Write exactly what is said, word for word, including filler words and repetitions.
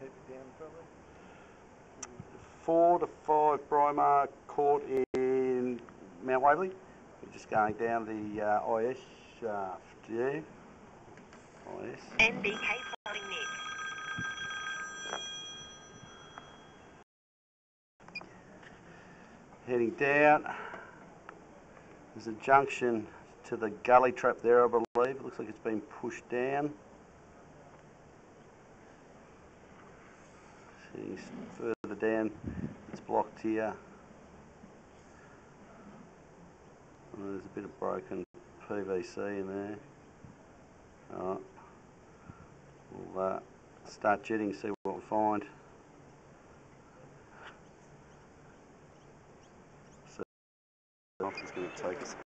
Four to five Brimar Crt in Mount Waverley. We're just going down the uh, I S shaft, yeah. I S. N B K plotting Nick. Heading down. There's a junction to the gully trap there, I believe. It looks like it's been pushed down. See, further down, it's blocked here. And there's a bit of broken P V C in there. Alright. We'll uh, start jetting, see what we find. So, it's going to take us.